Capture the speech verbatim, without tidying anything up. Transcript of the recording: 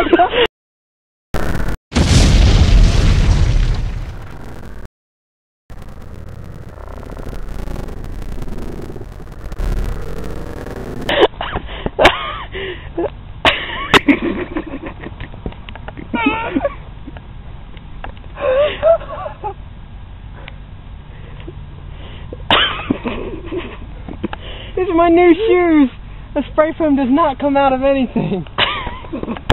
These are my new shoes. The spray foam does not come out of anything.